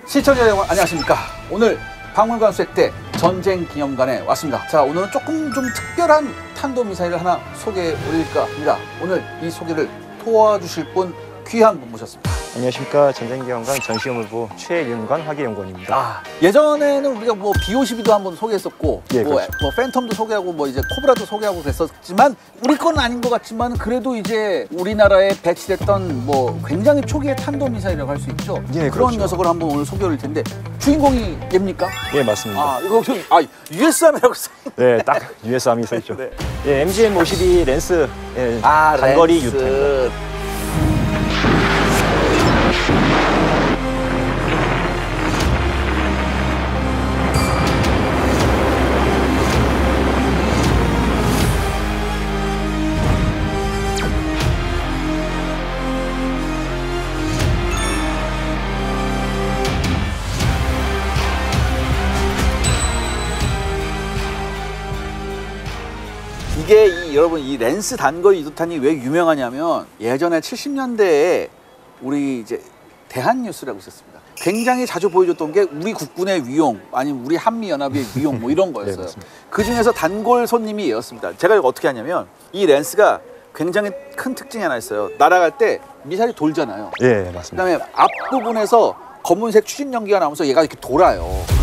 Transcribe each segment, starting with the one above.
시청자 여러분 안녕하십니까. 오늘 박물관 수색 때 전쟁기념관에 왔습니다. 자, 오늘은 조금 좀 특별한 탄도미사일을 하나 소개해 드릴까 합니다. 오늘 이 소개를 도와주실 분 귀한 분 모셨습니다. 안녕하십니까. 전쟁기념관 전시문부 최윤관 화기연구원입니다. 예전에는 우리가 뭐 B-52도 한번 소개했었고 예, 뭐 그렇죠. 팬텀도 소개하고 뭐 이제 코브라도 소개하고 그랬었지만 우리 건 아닌 것 같지만 그래도 이제 우리나라에 배치됐던 뭐 굉장히 초기의 탄도미사일이라고 할 수 있죠. 예, 그런 그렇죠. 녀석을 한번 오늘 소개할 텐데 주인공이 얘입니까? 예, 맞습니다. 이거 USAM이라고 써. 네, 딱 US 아미 써있죠. 네. 예, MGM-52 랜스 단거리 랜스. 유탄입니다. 이게 여러분 이 랜스 단거리 유도탄이 왜 유명하냐면 예전에 70년대에 우리 이제 대한뉴스라고 있었습니다. 굉장히 자주 보여줬던 게 우리 국군의 위용 아니면 우리 한미연합의 위용 뭐 이런 거였어요. 네, 그 중에서 단골 손님이 얘였습니다. 제가 이거 어떻게 하냐면 이 랜스가 굉장히 큰 특징이 하나 있어요. 날아갈 때 미사일이 돌잖아요. 예, 맞습니다. 그다음에 앞부분에서 검은색 추진 연기가 나오면서 얘가 이렇게 돌아요.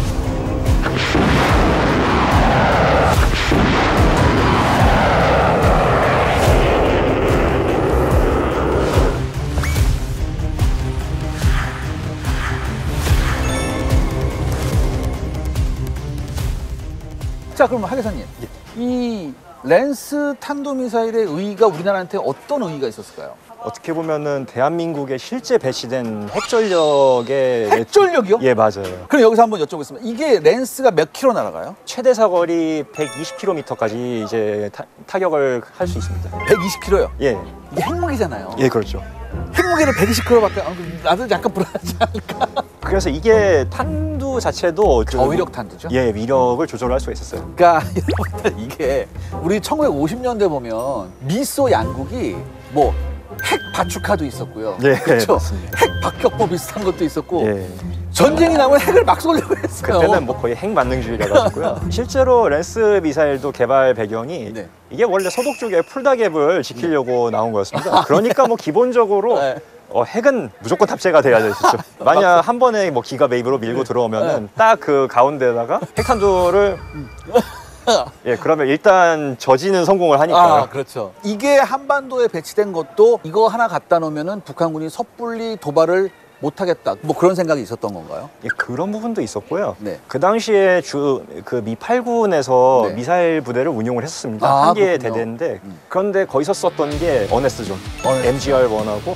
자, 그럼 하계사님, 이 랜스 탄도미사일의 의의가 우리나라한테 어떤 의의가 있었을까요? 어떻게 보면은 대한민국에 실제 배치된 핵전력의 핵전력이요? 예, 맞아요. 그럼 여기서 한번 여쭤보겠습니다. 이게 랜스가 몇 킬로 날아가요? 최대 사거리 120km까지 이제 타격을 할 수 있습니다. 120킬로요. 예, 이게 핵무기잖아요. 예, 그렇죠. 핵무기를 120킬로밖에 나도 약간 불안하지 않을까? 그래서 이게 탄두 자체도 좀 저위력 탄두죠? 예, 위력을 조절할 수가 있었어요. 그러니까 여러분들 이게 우리 1950년대 보면 미소 양국이 뭐 핵 바추카도 있었고요. 예, 그렇죠? 맞습니다. 핵 박격포 비슷한 것도 있었고 예. 전쟁이 나면 핵을 막 쏘려고 했어요. 그때는 뭐 거의 핵만능주의라 가지고요. 실제로 랜스 미사일도 개발 배경이 네. 이게 원래 서독 쪽에 풀다갭을 지키려고 나온 거였습니다. 그러니까 뭐 기본적으로 네. 핵은 무조건 탑재가 돼야 되죠. 만약 한 번에 뭐 기가 웨이브로 밀고 들어오면은 딱 그 가운데다가 핵탄두를 예, 그러면 일단 저지는 성공을 하니까요. 그렇죠. 이게 한반도에 배치된 것도 이거 하나 갖다 놓으면은 북한군이 섣불리 도발을 못하겠다. 뭐 그런 생각이 있었던 건가요? 예, 그런 부분도 있었고요. 네. 그 당시에 그 미 8군에서 네. 미사일 부대를 운용을 했었습니다. 한 개의 그렇군요. 대대인데 그런데 거기서 썼던 게 어네스트존, MGR-1하고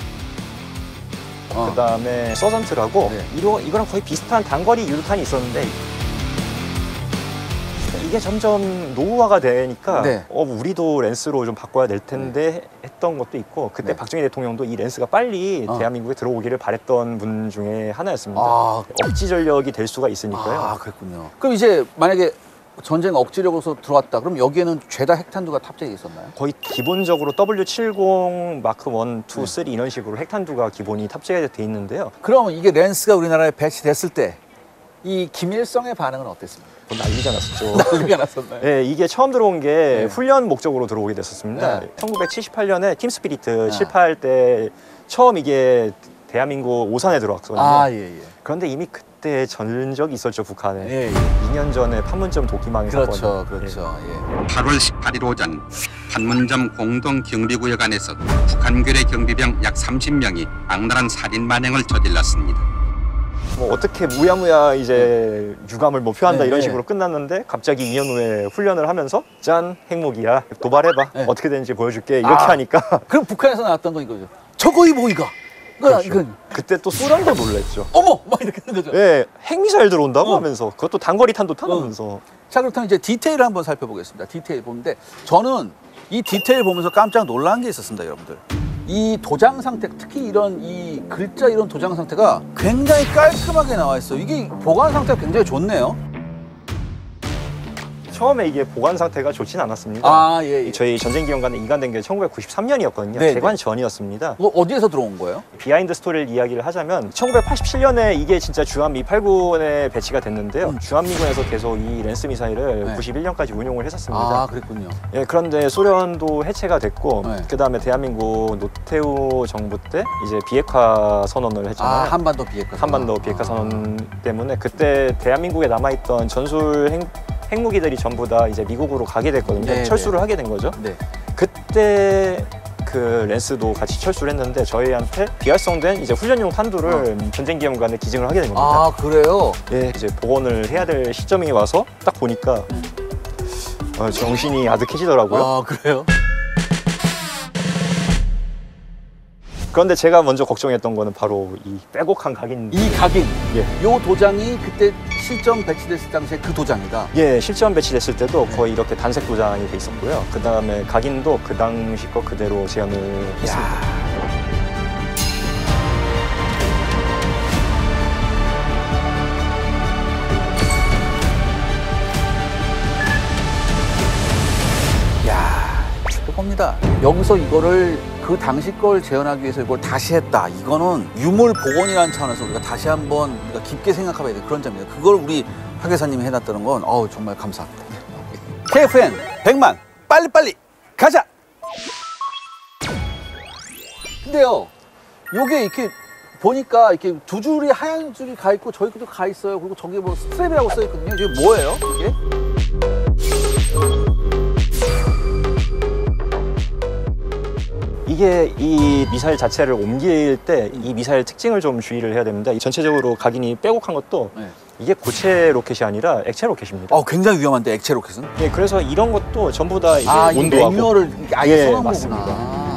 그다음에 서전트라고 네. 이거랑 거의 비슷한 단거리 유도탄이 있었는데 이게 점점 노후화가 되니까 네. 우리도 랜스로 좀 바꿔야 될 텐데 했던 것도 있고 그때 네. 박정희 대통령도 이 랜스가 빨리 대한민국에 들어오기를 바랬던 분 중에 하나였습니다. 억지 전력이 될 수가 있으니까요. 그랬군요. 그럼 이제 만약에 전쟁 억지력으로서 들어왔다. 그럼 여기에는 죄다 핵탄두가 탑재해 있었나요? 거의 기본적으로 W70 마크 1, 2, 3 이런 식으로 핵탄두가 기본이 탑재돼 있는데요. 그럼 이게 랜스가 우리나라에 배치됐을 때 이 김일성의 반응은 어땠습니까? 난리가 났었죠. 난리가 났었나요? 네, 이게 처음 들어온 게 네. 훈련 목적으로 들어오게 됐었습니다. 네. 1978년에 팀스피리트 실패할 때 처음 이게 대한민국 오산에 들어왔거든요. 예. 그런데 이미 그때 전적이 있었죠, 북한에. 예. 2년 전에 판문점 도끼망이 사건. 그렇죠. 예. 8월 18일 오전 판문점 공동경비구역 안에서 북한군의 경비병 약 30명이 악랄한 살인 만행을 저질렀습니다. 뭐 어떻게 무야무야 이제 유감을 뭐 표한다 네, 이런 네. 식으로 끝났는데 갑자기 2년 후에 훈련을 하면서 짠 핵무기야 도발해봐 네. 어떻게 되는지 보여줄게 이렇게 하니까 그럼 북한에서 나왔던 건 이거죠. 저거이 뭐이가? 이건 그때 또 소련도 놀랬죠. 어머! 막 이렇게 하는 거죠. 예, 핵미사일 들어온다고 하면서 그것도 단거리 탄도 타면서 자, 그렇다면 이제 디테일을 한번 살펴보겠습니다. 디테일 보는데 저는 이 디테일 보면서 깜짝 놀란 게 있었습니다, 여러분들. 이 도장 상태, 특히 이런 이 글자 이런 도장 상태가 굉장히 깔끔하게 나와 있어요. 이게 보관 상태가 굉장히 좋네요. 처음에 이게 보관 상태가 좋진 않았습니다. 아, 예. 저희 전쟁 기념관에 이관된 게 1993년이었거든요. 네, 개관 전이었습니다. 어디에서 들어온 거예요? 비하인드 스토리를 이야기를 하자면 1987년에 이게 진짜 주한미 8군에 배치가 됐는데요. 주한미군에서 계속 이 랜스 미사일을 네. 91년까지 운용을 했었습니다. 아, 그랬군요. 예, 그런데 소련도 해체가 됐고 네. 그다음에 대한민국 노태우 정부 때 이제 비핵화 선언을 했잖아요. 아, 한반도 비핵화. 한반도 비핵화 선언 때문에 그때 대한민국에 남아있던 전술 핵무기들이 전부 다 이제 미국으로 가게 됐거든요. 네, 철수를 하게 된 거죠. 네. 그때 그 랜스도 같이 철수를 했는데 저희한테 비활성된 이제 훈련용 탄두를 전쟁기념관에 기증을 하게 된 겁니다. 아, 그래요? 예, 이제 복원을 해야 될 시점이 와서 딱 보니까 정신이 아득해지더라고요. 아, 그래요? 그런데 제가 먼저 걱정했던 거는 바로 이 빼곡한 각인. 이 각인. 예. 요 도장이 그때 실전 배치됐을 당시에 그 도장이다. 예, 실전 배치됐을 때도 거의 이렇게 단색 도장이 돼 있었고요. 그 다음에 각인도 그 당시 거 그대로 재현을 했습니다. 야, 최고입니다. 여기서 이거를 그 당시 걸 재현하기 위해서 이걸 다시 했다. 이거는 유물 복원이라는 차원에서 우리가 다시 한번 우리가 깊게 생각해봐야 될 그런 점입니다. 그걸 우리 박 여사님이 해놨다는 건 정말 감사합니다. KFN 100만 빨리빨리 가자. 근데요, 요게 이렇게 보니까 이렇게 두 줄이 하얀 줄이 가 있고 저기 것도 가 있어요. 그리고 저기 뭐 스트랩이라고 써 있거든요. 이게 뭐예요? 이게? 이게 이 미사일 자체를 옮길 때 이 미사일 특징을 좀 주의를 해야 됩니다. 전체적으로 각인이 빼곡한 것도 네. 이게 고체 로켓이 아니라 액체 로켓입니다. 굉장히 위험한데 액체 로켓은? 예, 그래서 이런 것도 전부 다 이제 이 온도하고 매뉴얼을 아예 예, 써놓은 맞습니다. 거구나.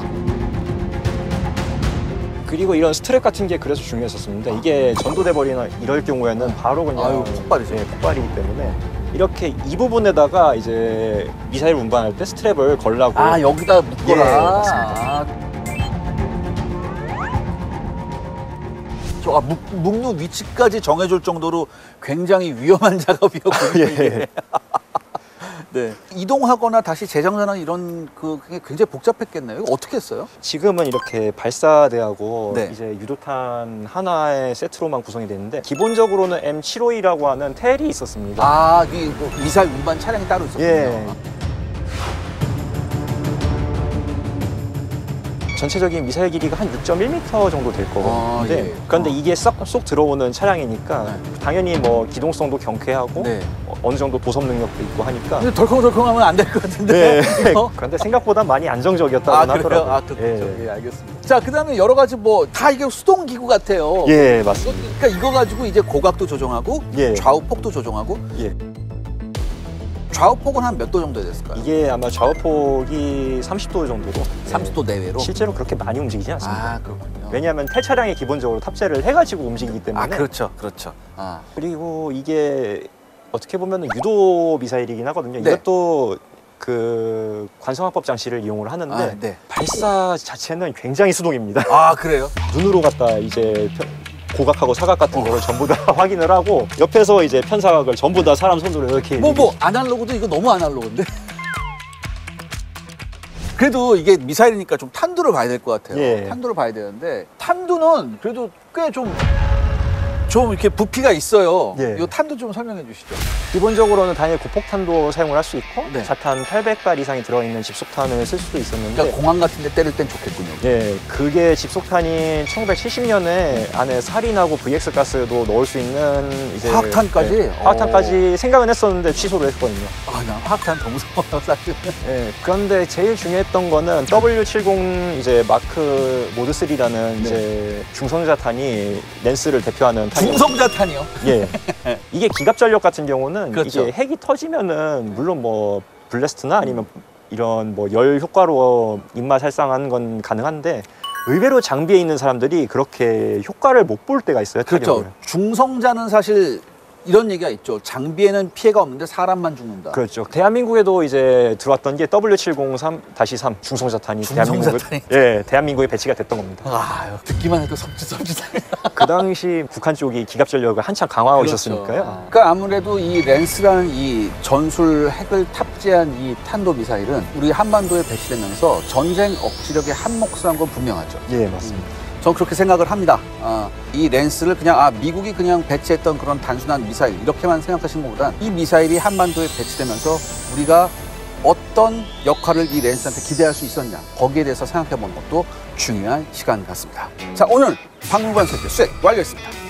그리고 이런 스트랩 같은 게 그래서 중요했었습니다. 이게 전도돼 버리나 이럴 경우에는 바로 그냥 아유, 폭발이죠. 예, 폭발이기 때문에 이렇게 이 부분에다가 이제 미사일 운반할 때 스트랩을 걸라고 여기다 묶어라. 예, 맞습니다. 묶는 위치까지 정해줄 정도로 굉장히 위험한 작업이었군요. 예. 이게. 네. 이동하거나 다시 재장전하는 이런 그게 굉장히 복잡했겠네요. 이거 어떻게 했어요? 지금은 이렇게 발사대하고 네. 이제 유도탄 하나의 세트로만 구성이 되는데 기본적으로는 M752라고 하는 텔이 있었습니다. 이 미사일 운반 차량이 따로 있었군요. 예. 전체적인 미사일 길이가 한 6.1m 정도 될 거거든요. 예. 그런데 이게 쏙 들어오는 차량이니까 네. 당연히 뭐 기동성도 경쾌하고 네. 어느 정도 도섭 능력도 있고 하니까. 근데 덜컹덜컹하면 안 될 것 같은데. 네. 그런데 생각보다 많이 안정적이었다고 그래요? 하더라고요. 그렇죠. 예, 알겠습니다. 자, 그다음에 여러 가지 다 이게 수동 기구 같아요. 예, 맞습니다. 그러니까 이거 가지고 이제 고각도 조정하고 예. 좌우폭도 조정하고. 예. 좌우폭은 한 몇 도 정도 됐을까요? 이게 아마 좌우폭이 30도 정도로 30도 내외로. 실제로 그렇게 많이 움직이지 않습니다. 그렇군요. 왜냐하면 텔 차량에 기본적으로 탑재를 해가지고 움직이기 때문에. 그렇죠. 그리고 이게 어떻게 보면 유도 미사일이긴 하거든요. 네. 이것도 그 관성화법 장치를 이용을 하는데 네. 발사 자체는 굉장히 수동입니다. 그래요? 눈으로 갖다 이제 고각하고 사각 같은 거를 전부 다 확인을 하고 옆에서 이제 편사각을 전부 다 사람 손으로 이렇게 아날로그도 이거 너무 아날로그인데? 그래도 이게 미사일이니까 좀 탄두를 봐야 될 것 같아요. 예. 탄두를 봐야 되는데 탄두는 그래도 꽤 좀 이렇게 부피가 있어요. 예. 이 탄두 좀 설명해 주시죠. 기본적으로는 당연히 고폭탄도 사용을 할 수 있고 네. 자탄 800발 이상이 들어있는 집속탄을 쓸 수도 있었는데 그러니까 공항 같은 데 때릴 땐 좋겠군요. 예, 그게 집속탄이 1970년에 안에 살인하고 VX 가스도 넣을 수 있는 이제 화학탄까지? 예, 화학탄까지 생각은 했었는데 취소를 했거든요. 난 화학탄 더 무서워요, 사실. 예, 그런데 제일 중요했던 거는 W70 이제 마크 모드 3라는 이제 중성자탄이 랜스를 대표하는 탄이었어요. 중성자탄이요? 예. 이게 기갑 전력 같은 경우는 그렇죠. 이게 핵이 터지면은 물론 뭐 블래스트나 아니면 이런 뭐 열 효과로 입맛 살상하는 건 가능한데 의외로 장비에 있는 사람들이 그렇게 효과를 못 볼 때가 있어요. 그렇죠. 타격을. 중성자는 사실 이런 얘기가 있죠. 장비에는 피해가 없는데 사람만 죽는다. 그렇죠. 대한민국에도 이제 들어왔던 게 W703-3 중성자탄이 중성자탄이. 대한민국에 배치가 됐던 겁니다. 아, 듣기만 해도 섬찟섬찟하다. 그 당시 북한 쪽이 기갑 전력을 한참 강화하고 있었으니까요. 그러니까 아무래도 이 랜스라는 이 전술 핵을 탑재한 이 탄도 미사일은 우리 한반도에 배치되면서 전쟁 억지력의 한 몫을 한 건 분명하죠. 예, 맞습니다. 전 그렇게 생각을 합니다. 이 랜스를 그냥 미국이 그냥 배치했던 그런 단순한 미사일 이렇게만 생각하시는 것보단 이 미사일이 한반도에 배치되면서 우리가 어떤 역할을 이 랜스한테 기대할 수 있었냐 거기에 대해서 생각해 보는 것도 중요한 시간 같습니다. 자, 오늘 박물관 세계 수행 완료했습니다.